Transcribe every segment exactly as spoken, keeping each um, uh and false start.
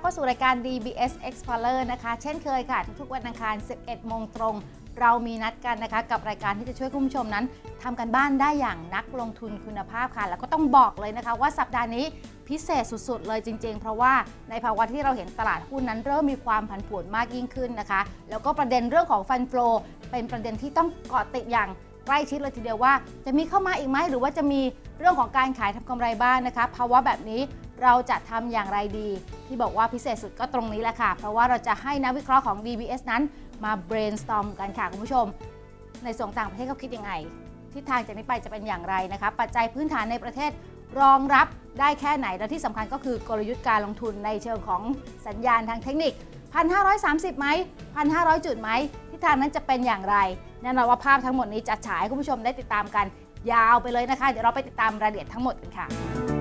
เข้าสู่รายการ ดี บี เอส Explorer นะคะเช่นเคยค่ะทุกๆวันอังคาร สิบเอ็ดโมงตรงเรามีนัดกันนะคะกับรายการที่จะช่วยคุณผู้ชมนั้นทำกันบ้านได้อย่างนักลงทุนคุณภาพค่ะแล้วก็ต้องบอกเลยนะคะว่าสัปดาห์นี้พิเศษสุดๆเลยจริงๆเพราะว่าในภาวะที่เราเห็นตลาดหุ้นนั้นเริ่มมีความผันผวนมากยิ่งขึ้นนะคะแล้วก็ประเด็นเรื่องของฟันโฟลเป็นประเด็นที่ต้องเกาะติดอย่างใกล้ชิดเลยทีเดียวว่าจะมีเข้ามาอีกไหมหรือว่าจะมีเรื่องของการขายทำกำไรบ้าง น, นะคะภาวะแบบนี้เราจะทำอย่างไรดีที่บอกว่าพิเศษสุดก็ตรงนี้แหละค่ะเพราะว่าเราจะให้นักวิเคราะห์ของ ดี บี เอส นั้นมา brainstorm กันค่ะคุณผู้ชมในส่วนต่างประเทศเขาคิดยังไงทิศทางจากนี้ไปจะเป็นอย่างไรนะคะปัจจัยพื้นฐานในประเทศรองรับได้แค่ไหนและที่สำคัญก็คือกลยุทธ์การลงทุนในเชิงของสัญญาณทางเทคนิค หนึ่งพันห้าร้อยสามสิบ ไหม หนึ่งพันห้าร้อย จุดไหมทิศทางนั้นจะเป็นอย่างไรแน่นอนว่าภาพทั้งหมดนี้จะฉายให้คุณผู้ชมได้ติดตามกันยาวไปเลยนะคะเดี๋ยวเราไปติดตามรายละเอียดทั้งหมดกันค่ะ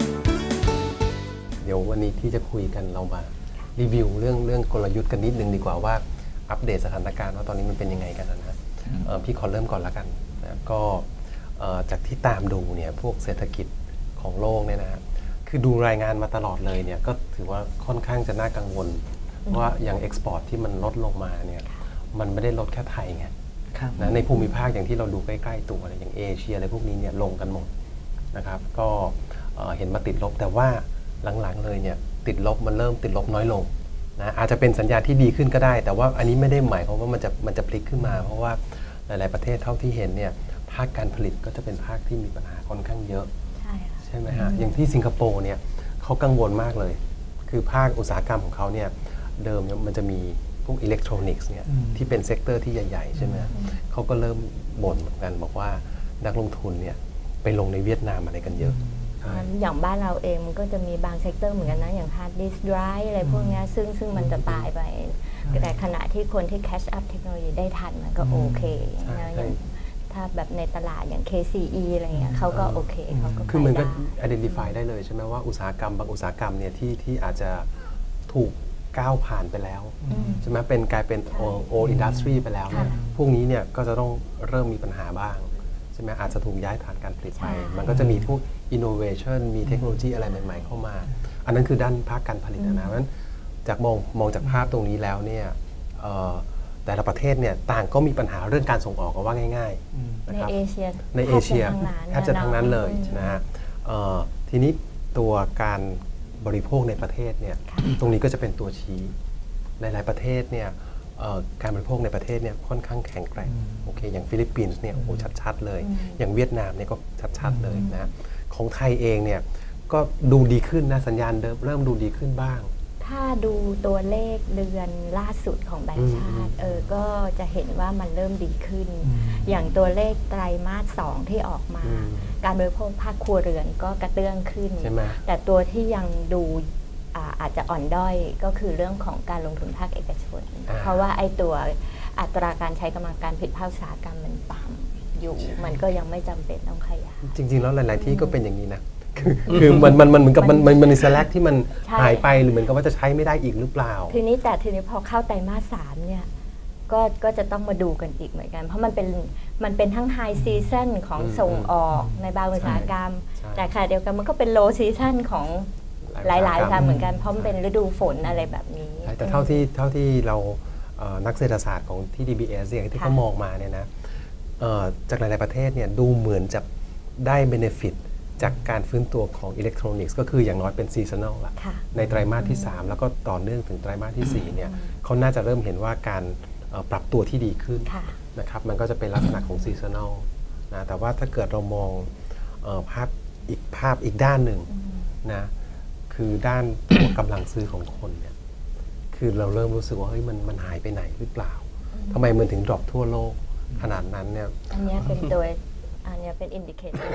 เดี๋ยววันนี้ที่จะคุยกันเรามารีวิวเรื่องเรื่องกลยุทธ์กันนิดนึงดีกว่าว่าอัปเดตสถานการณ์ว่าตอนนี้มันเป็นยังไงกันนะพี่ขอเริ่มก่อนละกันนะก็จากที่ตามดูเนี่ยพวกเศรษฐกิจของโลกเนี่ยนะคือดูรายงานมาตลอดเลยเนี่ยก็ถือว่าค่อนข้างจะน่ากังวลว่าอย่างเอ็กซ์พอร์ตที่มันลดลงมาเนี่ยมันไม่ได้ลดแค่ไทยไงนะในภูมิภาคอย่างที่เราดูใกล้ๆตัวอะไรอย่างเอเชียอะไรพวกนี้เนี่ยลงกันหมดนะครับก็เห็นมาติดลบแต่ว่าหลังๆเลยเนี่ยติดลบมันเริ่มติดลบน้อยลงนะอาจจะเป็นสัญญาณที่ดีขึ้นก็ได้แต่ว่าอันนี้ไม่ได้หมายความว่ามันจะมันจะพลิกขึ้นมาเพราะว่าหลายๆประเทศเท่าที่เห็นเนี่ยภาคการผลิตก็จะเป็นภาคที่มีปัญหาค่อนข้างเยอะใช่ใช่ไหมฮะอย่างที่สิงคโปร์เนี่ยเขากังวลมากเลยคือภาคอุตสาหกรรมของเขาเนี่ยเดิมมันจะมีพวกอิเล็กทรอนิกส์เนี่ยที่เป็นเซกเตอร์ที่ใหญ่ๆใช่ไหมเขาก็เริ่มบ่นเหมือนกันบอกว่านักลงทุนเนี่ยไปลงในเวียดนามอะไรกันเยอะอย่างบ้านเราเองมันก็จะมีบางเซกเตอร์เหมือนกันนะอย่างฮาร์ดดิสก์ไดรฟ์อะไรพวกนี้ซึ่งซึ่งมันจะตายไปแต่ขณะที่คนที่แคชอัพเทคโนโลยีได้ทันมันก็โอเคนะอย่างถ้าแบบในตลาดอย่าง เค ซี อี อะไรเงี้ยเขาก็โอเคเขาก็คือมันก็ identify ได้เลยใช่ไหมว่าอุตสาหกรรมบางอุตสาหกรรมเนี่ยที่ที่อาจจะถูกก้าวผ่านไปแล้วใช่ไหมเป็นกลายเป็น old industry ไปแล้วเนี่ยพวกนี้เนี่ยก็จะต้องเริ่มมีปัญหาบ้างใช่ไหมอาจจะถูกย้ายฐานการผลิตไปมันก็จะมีพวก innovation มีเทคโนโลยีอะไรใหม่ๆเข้ามาอันนั้นคือด้านภาคการผลิตนะเพราะฉะนั้นจากมองมองจากภาพตรงนี้แล้วเนี่ยแต่ละประเทศเนี่ยต่างก็มีปัญหาเรื่องการส่งออกก็ว่าง่ายๆนะครับในเอเชียในเอเชียแทบจะทั้งนั้นเลยนะฮะทีนี้ตัวการบริโภคในประเทศเนี่ยตรงนี้ก็จะเป็นตัวชี้หลายๆประเทศเนี่ยการบริโภคในประเทศเนี่ยค่อนข้างแข็งแกร่งโอเคอย่างฟิลิปปินส์เนี่ยโอ้โหชัดๆเลยอย่างเวียดนามเนี่ยก็ชัดๆเลยนะของไทยเองเนี่ยก็ดูดีขึ้นนะสัญญาณเดิมเริ่มดูดีขึ้นบ้างถ้าดูตัวเลขเดือนล่าสุดของแบงก์ชาติเออก็จะเห็นว่ามันเริ่มดีขึ้นอย่างตัวเลขไตรมาสสองที่ออกมาการบริโภคภาคครัวเรือนก็กระเตื้องขึ้นแต่ตัวที่ยังดูอาจจะอ่อนด้อยก็คือเรื่องของการลงทุนภาคเอกชนเพราะว่าไอ้ตัวอัตราการใช้กำลังการผลิตภาคอุตสาหกรรมมันต่ำอยู่มันก็ยังไม่จำเป็นต้องขยายจริงๆแล้วหลายๆที่ก็เป็นอย่างนี้นะคือมันมันมันเหมือนกับมันมันมันมีสแลกที่มันหายไปหรือเหมือนกับว่าจะใช้ไม่ได้อีกหรือเปล่าทีนี้แต่ทีนี้พอเข้าไตรมาสสามเนี่ยก็ก็จะต้องมาดูกันอีกเหมือนกันเพราะมันเป็นมันเป็นทั้งไฮซีซั่นของส่งออกในบางอุตสาหกรรมแต่ขณะเดียวกันมันก็เป็นโลซีซั่นของหลายๆการเหมือนกันเพราะมันเป็นฤดูฝนอะไรแบบนี้แต่เท่าที่เท่าที่เรานักเศรษฐศาสตร์ของที่ ดี บี เอส อย่างที่เขามองมาเนี่ยนะจากหลายๆประเทศเนี่ยดูเหมือนจะได้เบเนฟิตจากการฟื้นตัวของอิเล็กทรอนิกส์ก็คืออย่างน้อยเป็นซีซันแนลละในไตรมาสที่สามแล้วก็ต่อเนื่องถึงไตรมาสที่สี่เนี่ยเขาน่าจะเริ่มเห็นว่าการปรับตัวที่ดีขึ้นนะครับมันก็จะเป็นลักษณะของซีซันแนลนะแต่ว่าถ้าเกิดเรามองภาพอีกภาพอีกด้านหนึ่งนะคือด้านตัวกำลังซื้อของคนเนี่ยคือเราเริ่มรู้สึกว่าเฮ้ยมันมันหายไปไหนหรือเปล่าทำไมมันถึงดรอปทั่วโลกขนาดนั้นเนี่ยอันนี้เป็นตัวอันนี้เป็นอินดิเคเตอร์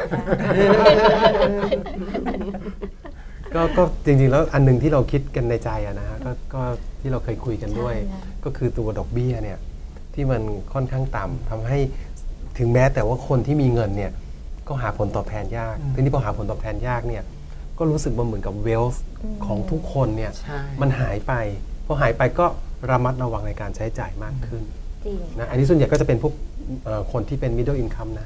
ก็ก็จริงๆแล้วอันนึงที่เราคิดกันในใจอะนะฮะก็ก็ที่เราเคยคุยกันด้วยก็คือตัวดอกเบี้ยเนี่ยที่มันค่อนข้างต่ำทำให้ถึงแม้แต่ว่าคนที่มีเงินเนี่ยก็หาผลตอบแทนยากทีนี้พอหาผลตอบแทนยากเนี่ยก็รู้สึกว่าเหมือนกับเวลส์ของทุกคนเนี่ยมันหายไปพอหายไปก็ระมัดระวังในการใช้จ่ายมากขึ้นนะอันนี้ส่วนใหญ่ก็จะเป็นพวกคนที่เป็น middle income นะ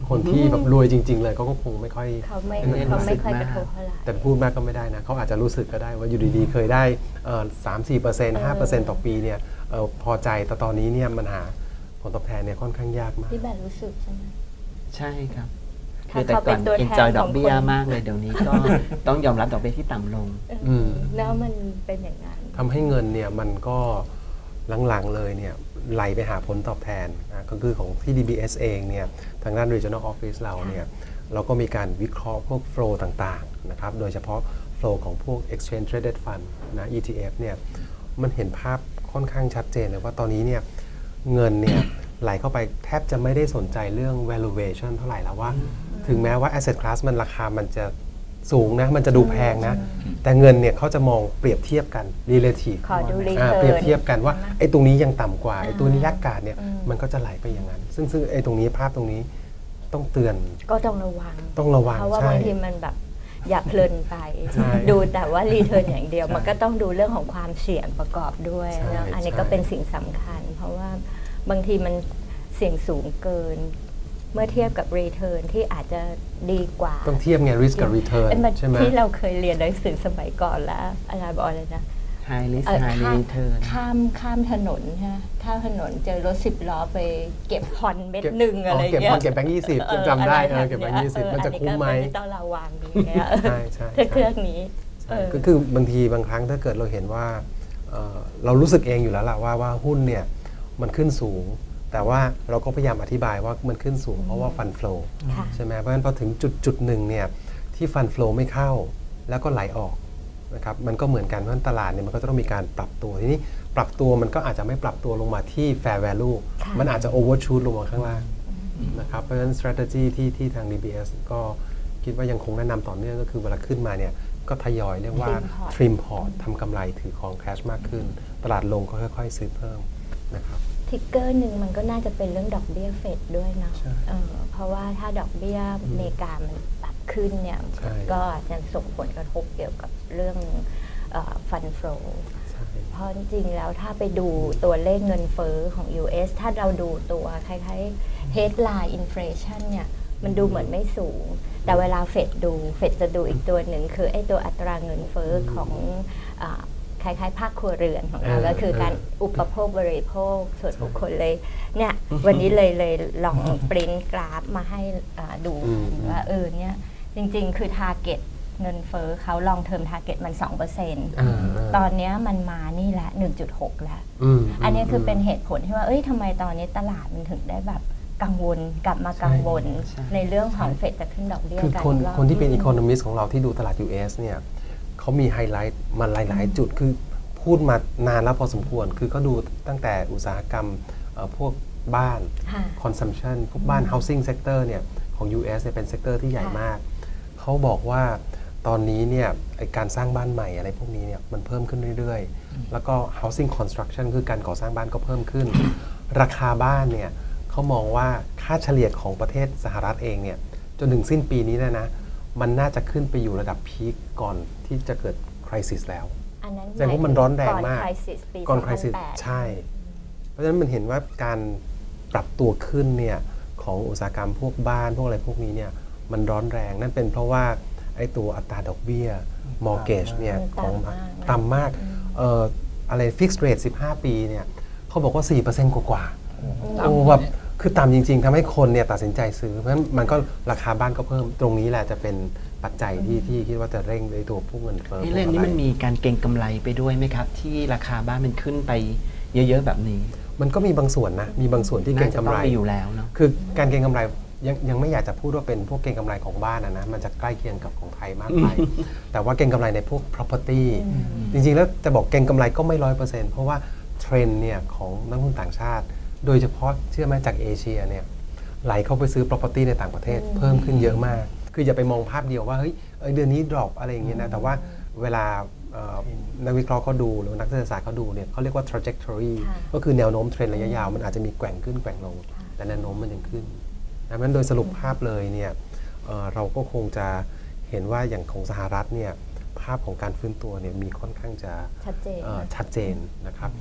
คนที่แบบรวยจริงๆเลยเขาก็คงไม่ค่อยเขาไม่ไม่เขาไม่รู้สึกค่อยมากกระทบเท่าไหร่แต่พูดมากก็ไม่ได้นะเขาอาจจะรู้สึกก็ได้ว่าอยู่ดีๆเคยได้สามสี่เปอร์เซ็นต์ห้าเปอร์เซ็นต์ต่อปีเนี่ยเอ่อพอใจแต่ตอนนี้เนี่ยมันหาผลตอบแทนเนี่ยค่อนข้างยากมากพี่แบนรู้สึกใช่ไหมใช่ครับถ้าคือแต่เขาก่เป็อนนตัวแทน enjoy ดอกเบี้ยของคนมากเลยเดี๋ยวนี้ก็ ต้องยอมรับดอกเบี้ยที่ต่ำลงอืมแล้วมันเป็นอย่างนั้นทำให้เงินเนี่ยมันก็หลังๆเลยเนี่ยไหลไปหาผลตอบแทนนะก็คือของที่ ดี บี เอส เองเนี่ยทางด้าน Regional Office เราเนี่ยเราก็มีการวิเคราะห์พวก flow ต่างๆนะครับโดยเฉพาะ flow ของพวก exchange traded fund นะ อี ที เอฟ เนี่ยมันเห็นภาพค่อนข้างชัดเจนเลยว่าตอนนี้เนี่ยเงินเนี่ยไหลเข้าไปแทบจะไม่ได้สนใจเรื่อง valuation เท่าไหร่แล้วว่า ถึงแม้ว่า asset class มันราคามันจะสูงนะมันจะดูแพงนะแต่เงินเนี่ยเขาจะมองเปรียบเทียบกัน relative ขอดูรีอ่าเทิร์นเปรียบเทียบกันว่าใช่ไหมไอ้ตรงนี้ยังต่ำกว่าไอ้ตัวนี้อ่ายักกาดเนี่ยอืมมันก็จะไหลไปอย่างนั้น ซึ่งซึ่งไอ้ตรงนี้ภาพตรงนี้ต้องเตือนก็ต้องระวังต้องระวังเพราะว่าใช่บางทีมันแบบอย่าเพลินไปใช่ดูแต่ว่ารีเทิร์นอย่างเดียวใช่มันก็ต้องดูเรื่องของความเสี่ยงประกอบด้วยใช่นะอันนี้ใช่ก็เป็นสิ่งสำคัญ เพราะว่าบางทีมันเสี่ยงสูงเกิน เมื่อเทียบกับรีเทิร์นที่อาจจะดีกว่าต้องเทียบไง risk กับ return เอ้ยมันใช่ไหมที่เราเคยเรียนหนังสือสมัยก่อนแล้วอะไรบอกอะไรนะ high risk เอ่อ high ข้าม return ข้ามข้ามถนนใช่ไหมข้ามถนนเจอรถสิบล้อไปเก็บพอนเม็ดหนึ่งอะไรเก็บเงี้ยพอนเก็บแบงค์ยี่สิบจำได้เออเก็บแบงค์ะรยี่สิบเมันจะคุ้มไหมอันนี้ก็ต้องระวังอย่างเงี้ยใช่ใช่ถ้าเคใช่รื่องนี้ใช่เออก็คือบางทีบางครั้งถ้าเกิดเราเห็นว่าเอ่อเรารู้สึกเองอยู่แล้วล่ะว่าว่าหุ้นเนี่ยมันขึ้นสูง แต่ว่าเราก็พยายามอธิบายว่ามันขึ้นสูงเพราะว่าฟัน flow ค่ะใช่ไหมเพราะฉะนั้นพอถึงจุดจุดหนึ่งเนี่ยที่ฟัน flow ไม่เข้าแล้วก็ไหลออกนะครับมันก็เหมือนกันเพราะฉะนั้นตลาดเนี่ยมันก็จะต้องมีการปรับตัวทีนี้ปรับตัวมันก็อาจจะไม่ปรับตัวลงมาที่ fair value ค่ะมันอาจจะ overshoot ลงมาข้างล่างนะครับเพราะฉะนั้น strategy ที่ที่ทาง ดี บี เอส ก็คิดว่ายังคงแนะนำต่อเนื่องก็คือเวลาขึ้นมาเนี่ยก็ทยอยเรียกว่า Trim port trim port ทำกำไรถือของ cash มากขึ้น ตลาดลงก็ค่อยๆซื้อเพิ่มนะครับทิกเกอร์หนึ่งมันก็น่าจะเป็นเรื่องดอกเบี้ยเฟดด้วยเนาะใช่เออเพราะว่าถ้าดอกเบี้ยอเมริกามันปรับขึ้นเนี่ยใช่ก็จะส่งผลกระทบเกี่ยวกับเรื่องฟัน flow ใช่เพราะจริงๆแล้วถ้าไปดูตัวเลขเงินเฟ้อของ ยู เอส ถ้าเราดูตัวคล้ายๆ headline inflation เนี่ยมันดูเหมือนไม่สูง แต่เวลาเฟดดูเฟดจะดูอีกตัวหนึ่งคือไอ้ตัวอัตราเงินเฟ้อของอ่าคล้ายๆภาคครัวเรือนของเราเออก็คือการอุปโภคบริโภคส่วนบุคคลเลยเนี่ยวันนี้เลยเลยลองปริ้นกราฟมาให้อ่าดูอืมว่าเออเนี่ยจริงๆคือ target เงินเฟ้อเขาลองเทอม target มัน สองเปอร์เซ็นต์อ่าๆตอนเนี้ยมันมานี่แหละ หนึ่งจุดหก แล้วอืมอันนี้คือเป็นเหตุผลที่ว่า เอ้ยทำไมตอนนี้ตลาดมันถึงได้แบบกังวลกลับมากังวลใช่ในเรื่องของเฟดจะขึ้นดอกเบี้ยคือกันคนอีกรอบคนที่เป็นอืมอีโคโนมิสของเราที่ดูตลาด ยู เอส เนี่ยเขามีไฮไลท์มาหลาย ๆ จุดคือพูดมานานแล้วพอสมควร คือเขาดูตั้งแต่อุตสาหกรรมเอ่อพวกบ้านค่ะ consumption พวกบ้าน housing sector เนี่ยของ ยู เอส เนี่ยเป็นเซกเตอร์ที่ใหญ่มาก เขาบอกว่าตอนนี้เนี่ยไอ้การสร้างบ้านใหม่อะไรพวกนี้เนี่ยมันเพิ่มขึ้นเรื่อย ๆ แล้วก็ housing construction คือการก่อสร้างบ้านก็เพิ่มขึ้น ราคาบ้านเนี่ยเขามองว่าค่าเฉลี่ยของประเทศสหรัฐเองเนี่ยจนถึงสิ้นปีนี้เนยนะมันน่าจะขึ้นไปอยู่ระดับพีคก่อนที่จะเกิด crisis แล้วอันนั้นแสดงว่ามันร้อนแรงมากก่อน crisis ปีก่อนสองพัน crisis แปดใช่ เพราะฉะนั้นมันเห็นว่าการปรับตัวขึ้นเนี่ยของอุตสาหกรรมพวกบ้านพวกอะไรพวกนี้เนี่ยมันร้อนแรงนั่นเป็นเพราะว่าไอ้ตัวอัตราดอกเบี้ย mortgage เนี่ยของต่ำมากต่ำมากเอ่ออะไร fixed rate สิบห้า ปีเนี่ยเขาบอกว่า สี่เปอร์เซ็นต์ กว่าๆโอ้แบบคือต่ำจริง ๆทำให้คนเนี่ยตัดสินใจซื้อเพราะฉะนั้นมันก็ราคาบ้านก็เพิ่มตรงนี้แหละจะเป็นปัจจัยที่ที่คิดว่าจะเร่งในตัวพวกเงินเฟ้อนี่เรื่องนี้มันมีการเก็งกำไรไปด้วยไหมครับ ที่ราคาบ้านมันขึ้นไปเยอะๆแบบนี้มันก็มีบางส่วนนะมีบางส่วนที่เก็น่าง จะกำต้อไรงไปอยู่แล้วเนาะคือการเก็งกำไรยังยังไม่อยากจะพูดว่าเป็นพวกเก็งกำไรของบ้านนะนะมันจะใกล้เคียงกับของไทยมากไป แต่ว่าเก็งกำไรในพวก property จริงๆแล้วจะบอกเก็งกำไรก็ไม่ร้อยเปอร์เซ็นต์เพราะว่าเทรนด์เนี่ยของนักลงทุนต่างชาติ โดยเฉพาะเชื่อไหมจากเอเชียเนี่ยไหลเข้าไปซื้อ property ในต่างประเทศเพิ่มขึ้นเยอะมาก คืออย่าไปมองภาพเดียวว่าเฮ้ยเอ้ยเดือนนี้ drop อะไรอย่างเงี้ยนะแต่ว่าเวลาเอ่อนักวิเคราะห์เขาดูหรือนักเศรษฐศาสตร์เขาดูเนี่ยเขาเรียกว่า trajectory ค่ะก็คือแนวโน้มเทรนด์ระยะยาวมันอาจจะมีแกว่งขึ้นแกว่งลง แต่แนวโน้มมันยังขึ้นดังนั้นโดยสรุปภาพเลยเนี่ยเอ่อเราก็คงจะเห็นว่าอย่างของสหรัฐเนี่ยภาพของการฟื้นตัวเนี่ยมีค่อนข้างจะชัดเจนเอ่อชัดเจนนะครับ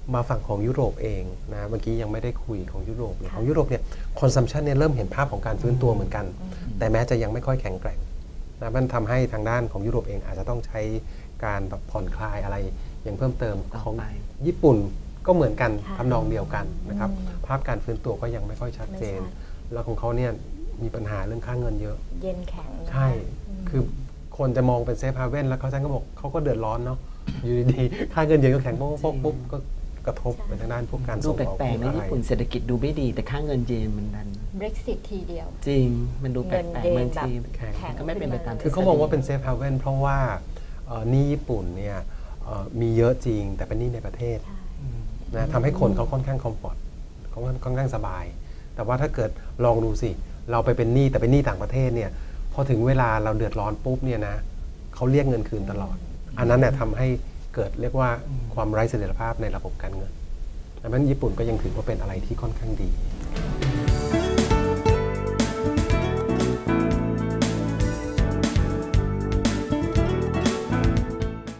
มาฝั่งของยุโรปเองนะเมื่อกี้ยังไม่ได้คุยของยุโรปเนี่ยของยุโรปเนี่ยคอนซัมชันเนี่ยเริ่มเห็นภาพของการฟื้นตัวเหมือนกัน แต่แม้จะยังไม่ค่อยแข็งแกร่งนะมันทำให้ทางด้านของยุโรปเองอาจจะต้องใช้การแบบผ่อนคลายอะไรอย่างเพิ่มเติมของญี่ปุ่นก็เหมือนกันทำนองเดียวกันนะครับภาพการฟื้นตัวก็ยังไม่ค่อยชัดเจนแล้วของเขาเนี่ยมีปัญหาเรื่องค่าเงินเยอะเย็นแข็งใช่คือคนจะมองเป็นเซฟฮาเว่นแล้วเขาท่านก็บอกเขาก็เดือดร้อนเนาะอยู่ดีๆค่าเงินเยนก็แข็งปุ๊บปุ๊บก็กระทบไปทางด้านพวกการส่งออกดูแปลกๆนะญี่ปุ่นเศรษฐกิจดูไม่ดีแต่ค่าเงินเยนมันดัน Brexit ทีเดียวจริงมันดูแปลกๆบางทีก็ไม่เป็นไปตามคือเขามองว่าเป็นเซฟฮาเว่นเพราะว่าหนี้ญี่ปุ่นเนี่ยมีเยอะจริงแต่เป็นหนี้ในประเทศนะทำให้คนเขาค่อนข้างคอมฟอร์ตเขาค่อนข้างสบายแต่ว่าถ้าเกิดลองดูสิเราไปเป็นหนี้แต่เป็นหนี้ต่างประเทศเนี่ยพอถึงเวลาเราเดือดร้อนปุ๊บเนี่ยนะเขาเรียกเงินคืนตลอดอันนั้นเนี่ยทำให้เกิดเรียกว่าความไร้เสถียรภาพในระบบการเงินดังนั้นญี่ปุ่นก็ยังถือว่าเป็นอะไรที่ค่อนข้างดี